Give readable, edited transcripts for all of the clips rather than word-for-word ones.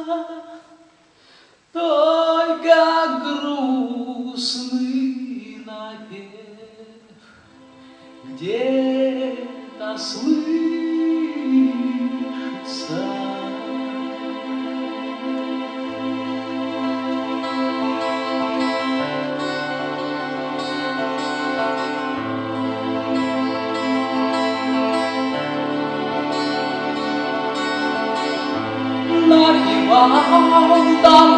только грустный напев где-то слышится. Напевал там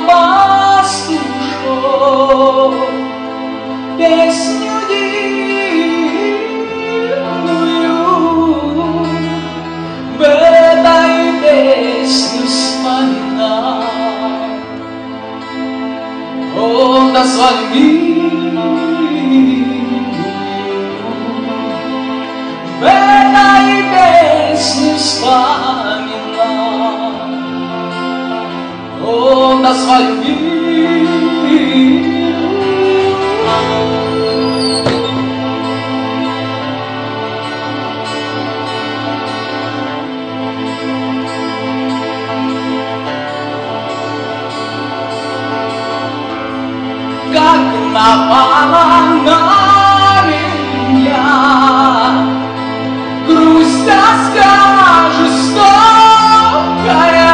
пастушок песню дивную, в этой песне вспоминал он назвал милую, в этой песне вспоминал он назвал милую. Как напала на меня грусть, тоска жестокая,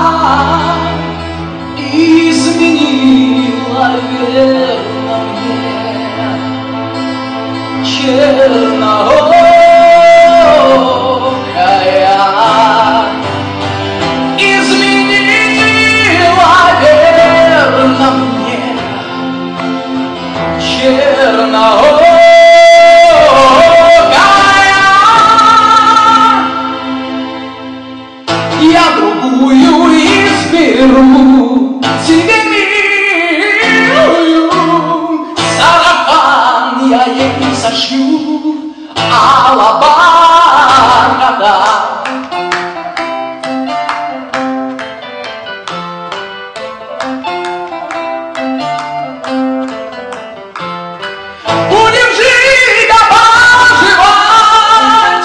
изменила верно мне черноокая, изменила верно мне черноокая. Я другую изберу себе милую, сарафан я ей сошью алабарда. Будем жить да поживать,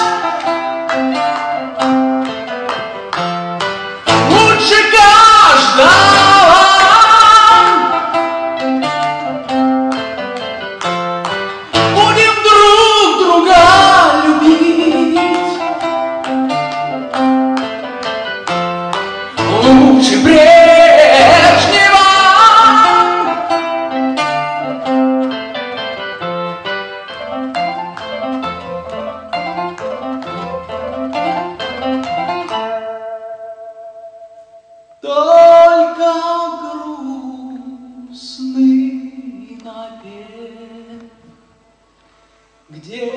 лучше каждого. Будем друг друга любить, лучше прежнего. Только грустный напев где